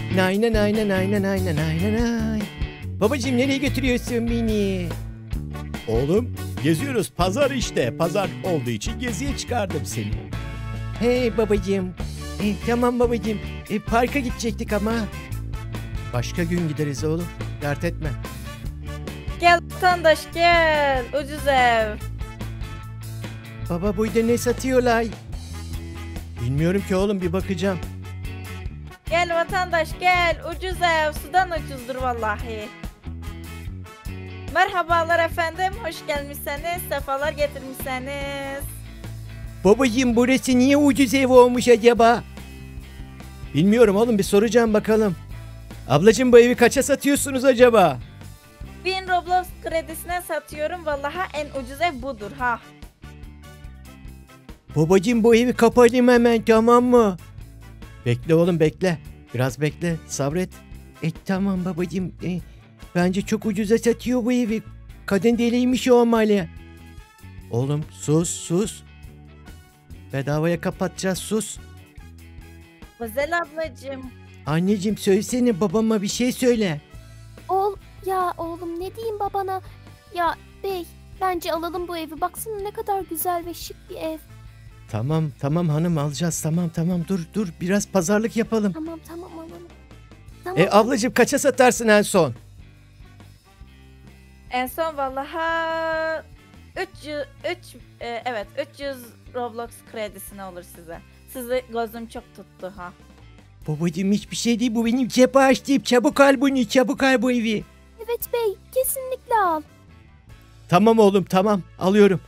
Nayna nayna nayna nayna nayna nay. Babacığım nereye götürüyorsun beni? Oğlum geziyoruz, pazar işte. Pazar olduğu için geziye çıkardım seni. Hey babacığım. Tamam babacığım. Parka gidecektik ama. Başka gün gideriz oğlum. Dert etme. Gel vatandaş gel. Ucuz ev. Baba burada ne satıyorlar? Bilmiyorum ki oğlum, bir bakacağım. Gel vatandaş gel. Ucuz ev. Sudan ucuzdur vallahi. Merhabalar efendim. Hoş gelmişseniz. Sefalar getirmişseniz. Babacığım burası niye ucuz ev olmuş acaba? Bilmiyorum oğlum, bir soracağım bakalım. Ablacığım bu evi kaça satıyorsunuz acaba? 1000 Roblox kredisine satıyorum. Vallahi en ucuz ev budur ha. Babacığım bu evi kapatayım hemen, tamam mı? Bekle oğlum bekle. Biraz bekle, sabret. Tamam babacığım. Bence çok ucuza satıyor bu evi. Kadın deliymiş olmalı. Oğlum sus. Bedavaya kapatacağız, sus. Güzel ablacığım. Anneciğim söylesene, babama bir şey söyle. Oğlum ne diyeyim babana? Ya bey, bence alalım bu evi. Baksana ne kadar güzel ve şık bir ev. Tamam hanım, alacağız, tamam dur biraz pazarlık yapalım. Tamam alalım. Tamam. Ablacığım kaça satarsın en son? En son vallahi 300 Roblox kredisine olur size. Sizi gözüm çok tuttu ha. Babacığım hiçbir şey değil, bu benim cep açtığım. Çabuk al bunu, çabuk al bu evi. Evet bey, kesinlikle al. Tamam oğlum, tamam alıyorum.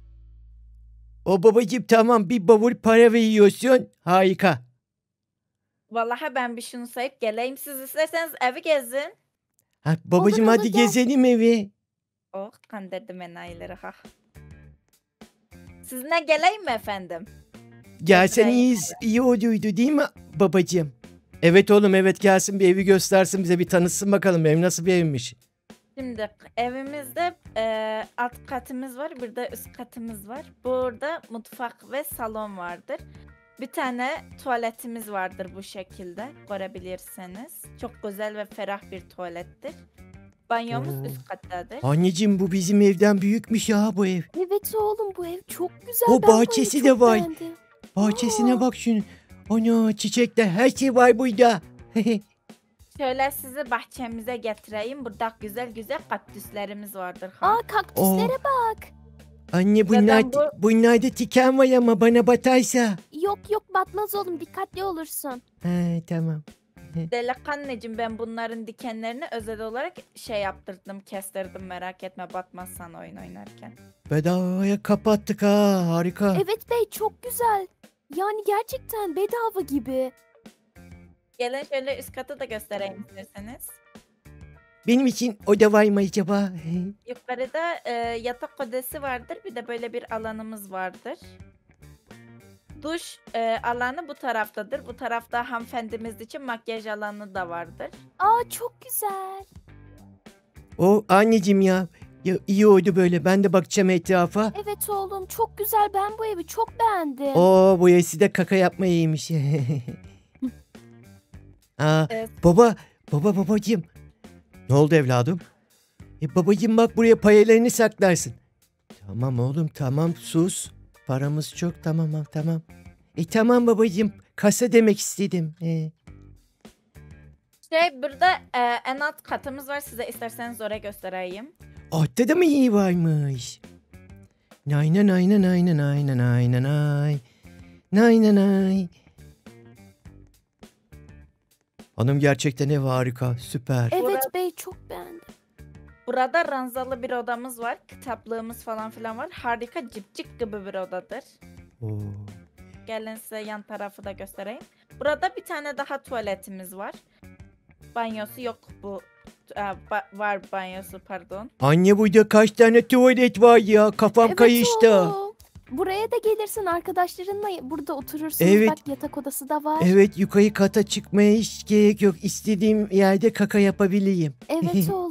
O babacığım tamam, bir bavul para veriyorsun, harika. Vallahi ben bir şunu sayıp geleyim. Siz isterseniz evi gezin. Babacığım Olur, hadi gel. gezelim evi. Oh, kandırdım enayileri ha. Sizinle geleyim mi efendim? Gelsen Gezmeye iyi oluydu değil mi babacığım? Evet oğlum, evet gelsin, bir evi göstersin bize, bir tanıtsın bakalım ev nasıl bir evmiş. Şimdi evimizde alt katımız var, bir de üst katımız var. Burada mutfak ve salon vardır. Bir tane tuvaletimiz vardır bu şekilde, görebilirsiniz. Çok güzel ve ferah bir tuvalettir. Banyomuz Oo. üst kattadır. Anneciğim bu bizim evden büyükmüş ya bu ev. Evet oğlum, bu ev çok güzel. O Ben bu evi bahçesi çok de var. beğendim. Bahçesine bak şunu. Ana çiçekler, her şey var burada. Şöyle sizi bahçemize getireyim. Burada güzel güzel kaktüslerimiz vardır. Ha. Kaktüslere bak. Anne Neden bunlarda tiken var ama bana batarsa. Yok batmaz oğlum, dikkatli olursun. Tamam. Delikanlıcığım, ben bunların dikenlerini özel olarak yaptırdım, kestirdim, merak etme, batmazsan oyun oynarken. Bedavaya kapattık ha, harika. Evet bey, çok güzel. Yani gerçekten bedava gibi. Gelin şöyle üst katı da göstereyim isterseniz. Benim için oda var mı acaba? Yukarıda yatak odası vardır, bir de böyle bir alanımız vardır. Duş alanı bu taraftadır. Bu tarafta hanımefendimiz için makyaj alanı da vardır. Çok güzel. Anneciğim ya iyi oldu böyle, ben de bakacağım etrafa. Evet oğlum, çok güzel. Ben bu evi çok beğendim. Bu evsi de kaka yapmayı iyiymiş. Evet. Babacığım. Ne oldu evladım? Babacığım bak, buraya payalarını saklarsın. Tamam oğlum, tamam sus. Paramız çok, tamam. Tamam babacığım, kasa demek istedim. Burada en alt katımız var, size isterseniz oraya göstereyim. Altta da mı iyi varmış? Nayna. Hanım gerçekten ev harika, süper. Evet bey, çok beğendim. Burada ranzalı bir odamız var. Kitaplığımız falan filan var. Harika, cipcik gibi bir odadır. Oo. Gelin size yan tarafı da göstereyim. Burada bir tane daha tuvaletimiz var. Banyosu yok bu. Var banyosu, pardon. Anne burada kaç tane tuvalet var ya, kafam Evet kayıştı. oğlum. Buraya da gelirsin, arkadaşlarınla burada oturursunuz. Evet. Bak, yatak odası da var. Evet, yukarı kata çıkmaya hiç gerek yok. İstediğim yerde kaka yapabileyim. Evet oğlum.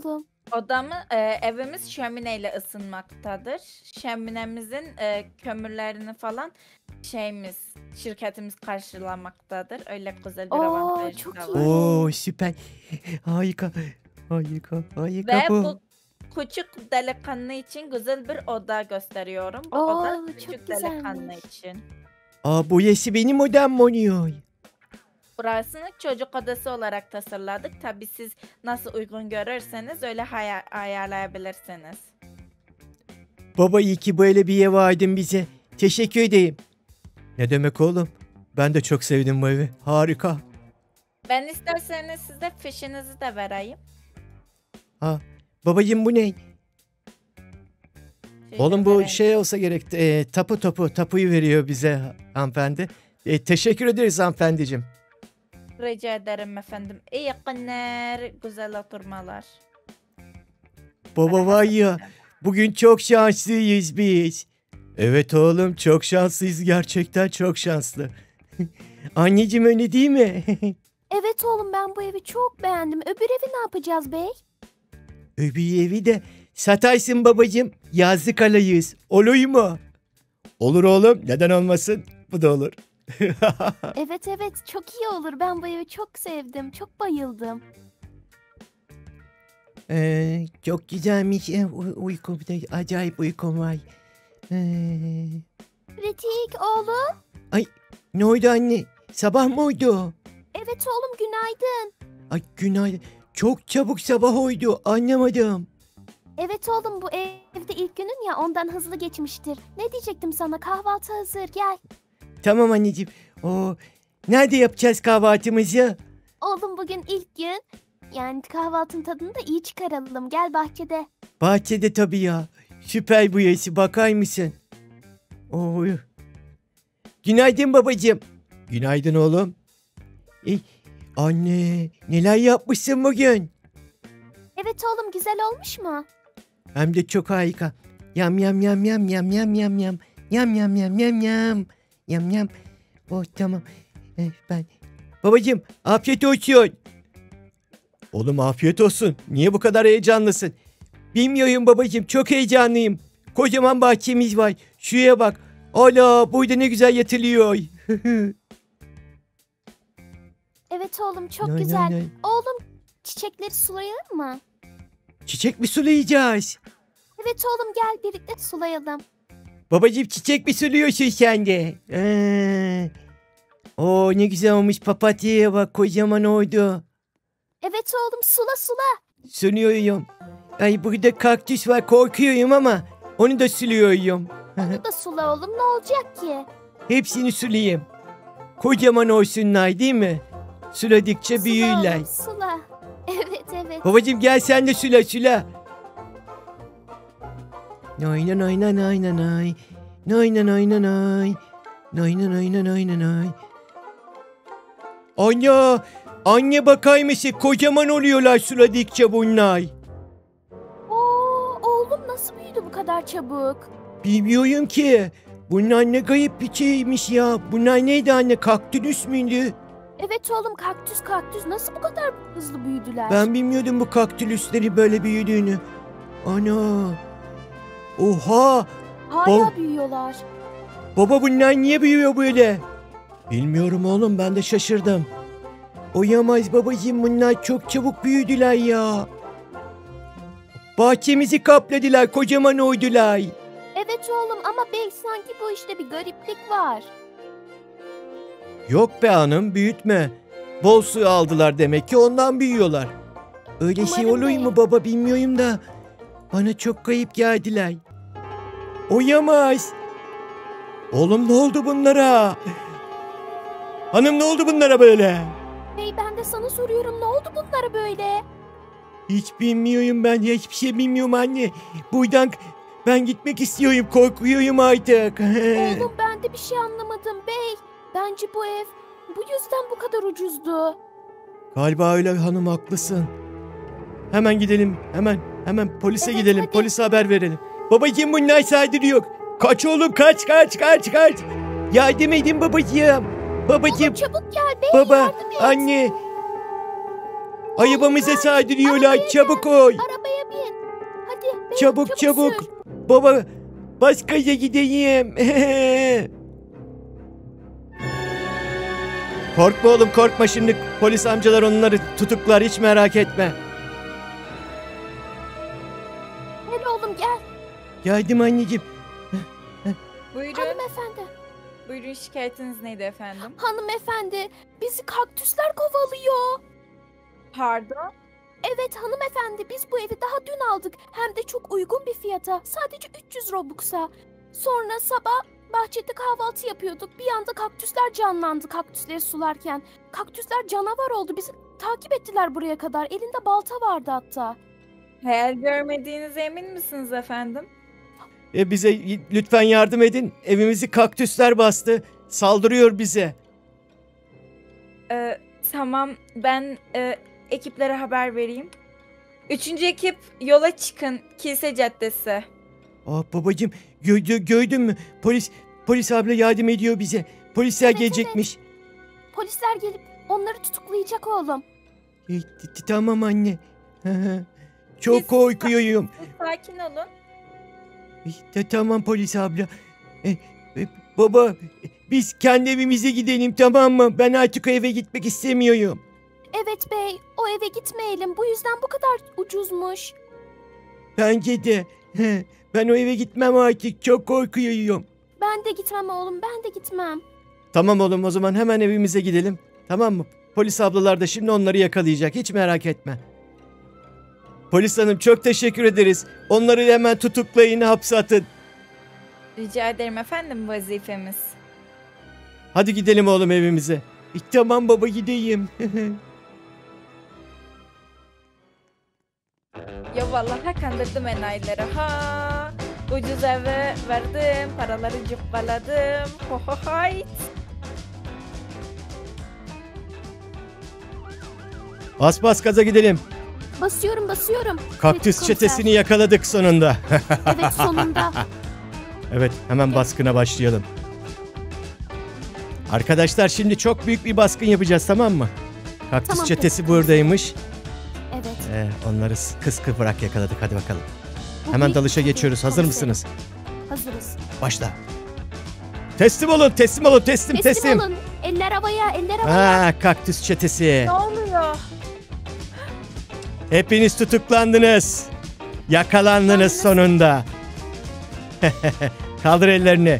Evimiz şömineyle ısınmaktadır. Şöminemizin kömürlerini falan şirketimiz karşılamaktadır. Öyle güzel bir Oo, avantajı çok da iyi. var. Oo süper. Harika. Harika. Harika Ve bu. bu küçük delikanlı için güzel bir oda gösteriyorum. Bu Oo, oda çok küçük delikanlı güzelmiş. için. Aa bu yesi benim odam mı oluyor? Burasını çocuk odası olarak tasarladık. Tabii siz nasıl uygun görürseniz öyle ayarlayabilirsiniz. Baba iyi ki böyle bir ev verdin bize. Teşekkür edeyim. Ne demek oğlum? Ben de çok sevdim bu evi. Harika. Ben isterseniz size fişinizi de vereyim. Ha, babacığım bu ne? Şöyle Oğlum bu vereyim. şey olsa gerek. Tapuyu veriyor bize hanımefendi. Teşekkür ederiz hanımefendiciğim. Rica ederim efendim. İyi günler, güzel oturmalar. Baba var ya, bugün çok şanslıyız biz. Evet oğlum çok şanslıyız, gerçekten çok şanslı. Anneciğim öyle değil mi? Evet oğlum, ben bu evi çok beğendim. Öbür evi ne yapacağız bey? Öbür evi de satarsın babacığım. Yazlık alayız. Olur mu? Olur oğlum, neden olmasın? Bu da olur. Evet evet, çok iyi olur. Ben bu evi çok sevdim. Çok bayıldım. Çok güzelmiş. Uykum da acayip uykum var. Pratik oğlum. Ne oldu anne? Sabah mı oldu? Evet oğlum, günaydın. Ay günaydın. Çok çabuk sabah oldu. Anlamadım. Evet oğlum, bu evde ilk günün ya, ondan hızlı geçmiştir. Ne diyecektim sana, kahvaltı hazır, gel. Tamam anneciğim. Nerede yapacağız kahvaltımızı? Oğlum bugün ilk gün. Yani kahvaltının tadını da iyi çıkaralım. Gel bahçede. Bahçede tabii ya. Süper bu yesi. Bakar mısın? Oy. Günaydın babacığım. Günaydın oğlum. Anne neler yapmışsın bugün? Evet oğlum, güzel olmuş mu? Hem de çok harika. Yam yam yam yam yam yam yam yam. Yam yam yam yam yam. Yam yam. Oh tamam. Babacığım afiyet olsun. Oğlum afiyet olsun. Niye bu kadar heyecanlısın? Bilmiyorum babacığım, çok heyecanlıyım. Kocaman bahçemiz var. Şuraya bak. Ala burada ne güzel yatılıyor. Evet oğlum, çok Nay, güzel. nay, nay. Oğlum, çiçekleri sulayalım mı? Çiçek mi sulayacağız? Evet oğlum, gel birlikte sulayalım. Babacığım çiçek mi suluyorsun sen de? Ne güzel olmuş, papatyaya bak, kocaman oldu. Evet oğlum, sula sula. Suluyorum. Ay burada kaktüs var, korkuyorum ama onu da suluyorum. Onu da sula oğlum, ne olacak ki? Hepsini sulayayım. Kocaman olsunlar değil mi? Suladıkça Sula büyürler. oğlum, sula. Evet evet. Babacığım gel sen de sula. Nay nay nay nay nay nay nay. Nay nay nay nay nay. Nay nay nay nay nay nay nay. Anne bakar mısın? Kocaman oluyorlar suladıkça bunlar. Oo, oğlum nasıl büyüdü bu kadar çabuk? Bilmiyorum ki. Bunlar ne garip bir şeymiş ya. Bunlar neydi anne? Kaktüs müydü? Evet oğlum, kaktüs nasıl bu kadar hızlı büyüdüler? Ben bilmiyordum bu kaktüsleri böyle büyüdüğünü. Ana. Oha. Hala büyüyorlar. Baba bunlar niye büyüyor böyle? Bilmiyorum oğlum, ben de şaşırdım. Oyamaz babacığım, bunlar çok çabuk büyüdüler ya. Bahçemizi kapladılar, kocaman oldular. Evet oğlum, ama belki sanki bu işte bir gariplik var. Yok be hanım, büyütme. Bol su aldılar demek ki, ondan büyüyorlar. Öyle şey Umarım olur değil. mu baba, bilmiyorum da. Bana çok kayıp geldiler. Oyamaz. Oğlum ne oldu bunlara? Hanım ne oldu bunlara böyle? Bey, ben de sana soruyorum, ne oldu bunlara böyle? Hiç bilmiyorum ben, hiçbir şey bilmiyorum anne. Buradan ben gitmek istiyorum, korkuyorum artık. Oğlum ben de bir şey anlamadım bey. Bence bu ev bu yüzden bu kadar ucuzdu. Galiba öyle hanım, haklısın. Hemen gidelim, hemen polise Evet, gidelim, hadi. polise haber verelim. Babacığım bunlar saldırıyor. Kaç oğlum, kaç. Yardım edin babacığım. Babacığım, Oğlum çabuk gel bey, baba, yardım et. anne. Ayıbamıza saldırıyorlar, arabaya çabuk ol. Arabaya bin. Çabuk çabuk çabuk. Baba bas gaza gideyim. Korkma oğlum korkma, şimdi polis amcalar onları tutuklar, hiç merak etme. Gel oğlum gel. Geldim anneciğim. Buyurun. Hanımefendi. Buyurun, şikayetiniz neydi efendim? Hanımefendi bizi kaktüsler kovalıyor. Pardon. Evet hanımefendi, biz bu evi daha dün aldık. Hem de çok uygun bir fiyata. Sadece 300 Robux'a. Sonra sabah bahçede kahvaltı yapıyorduk. Bir anda kaktüsler canlandı kaktüsleri sularken. Kaktüsler canavar oldu. Bizi takip ettiler buraya kadar. Elinde balta vardı hatta. Hayal görmediğinize emin misiniz efendim? Bize lütfen yardım edin. Evimizi kaktüsler bastı. Saldırıyor bize. Tamam, ben ekiplere haber vereyim. 3. ekip yola çıkın, Kilise Caddesi. Babacığım gördün mü? Polis abla yardım ediyor bize. Polisler Evet, gelecekmiş. Polisler gelip onları tutuklayacak oğlum. Tamam anne. Çok Biz- korkuyorum. Siz sakin olun. Tamam polis abla. Baba biz kendi evimize gidelim, tamam mı? Ben artık o eve gitmek istemiyorum. Evet bey, o eve gitmeyelim. Bu yüzden bu kadar ucuzmuş. Bence de. Ben o eve gitmem artık. Çok korkuyorum. Ben de gitmem oğlum, ben de gitmem. Tamam oğlum, o zaman hemen evimize gidelim. Tamam mı? Polis ablalar da şimdi onları yakalayacak. Hiç merak etme. Polis hanım çok teşekkür ederiz. Onları hemen tutuklayın, hapse atın. Rica ederim efendim, vazifemiz. Hadi gidelim oğlum evimize. Tamam baba, gideyim. Ya vallahi kandırdım enayileri ha. Ucuz eve verdim, paraları cukkaladım. Hohohoyt. Bas bas gaza gidelim. Basıyorum. Kaktüs Komiser. çetesini yakaladık sonunda. Evet sonunda. Evet, hemen baskına başlayalım. Arkadaşlar şimdi çok büyük bir baskın yapacağız, tamam mı? Kaktüs Tamam, çetesi peki. buradaymış. Evet. Onları kıskıvrak yakaladık, hadi bakalım. Bu Hemen büyük dalışa bir geçiyoruz. Hazır komiserim. mısınız? Hazırız. Başla. Teslim olun, teslim olun, teslim. olun. Eller havaya. Kaktüs çetesi. Ne oluyor? Hepiniz tutuklandınız. Yakalandınız sonunda. Kaldır ellerini.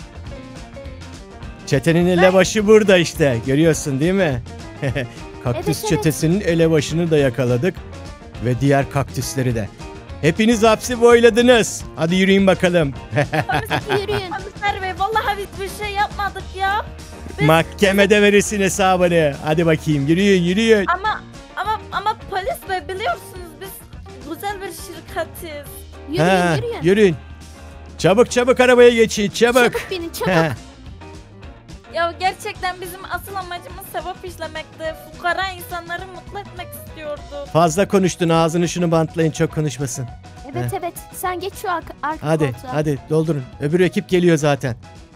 Çetenin elebaşı burada işte. Görüyorsun değil mi? Kaktüs Evet. çetesinin elebaşını da yakaladık. Ve diğer kaktüsleri de. Hepiniz hapsi boyladınız. Hadi yürüyün bakalım. Hadi yürüyün. Komiser bey, vallahi biz bir şey yapmadık ya. Mahkemede verirsin hesabını. Hadi bakayım, yürüyün. Ama polis bey, biliyorsunuz biz güzel bir şirketiz. Yürüyün. Yürüyün. Çabuk arabaya geçin, çabuk. Çabuk binin çabuk. Ya gerçekten bizim asıl amacımız sevap işlemekti. Fukara insanları mutlu etmek istiyorduk. Fazla konuştun, ağzını şunu bantlayın, çok konuşmasın. Evet. Sen geç şu arka Hadi koltuğa. doldurun. Öbür ekip geliyor zaten.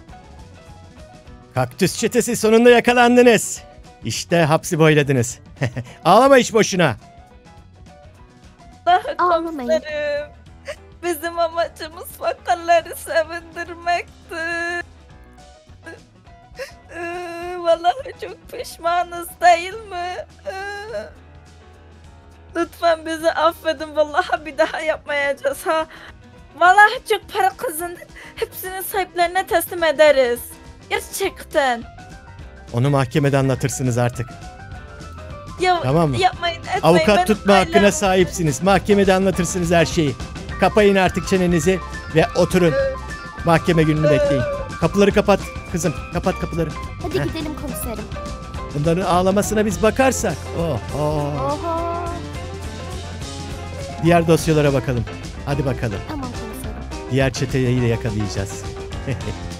Kaktüs çetesi, sonunda yakalandınız. İşte hapsi boyladınız. Ağlama hiç boşuna. Daha Ağlamayın. komiserim. Bizim amacımız fakarları sevindirmekti. Vallahi çok pişmanız, değil mi? Lütfen bizi affedin, vallahi bir daha yapmayacağız ha. Vallahi çok para kazandık. Hepsini sahiplerine teslim ederiz. Gerçekten. Onu mahkemede anlatırsınız artık. Ya, Tamam mı? yapmayın, etmeyin. Avukat Benim tutma ailem- hakkına sahipsiniz. Mahkemede anlatırsınız her şeyi. Kapayın artık çenenizi ve oturun. Mahkeme gününü bekleyin. Kapıları kapat kızım. Kapat kapıları. Hadi gidelim komiserim. Bunların ağlamasına biz bakarsak. Oho. Diğer dosyalara bakalım. Hadi bakalım. Tamam komiserim. Diğer çeteyi de yakalayacağız.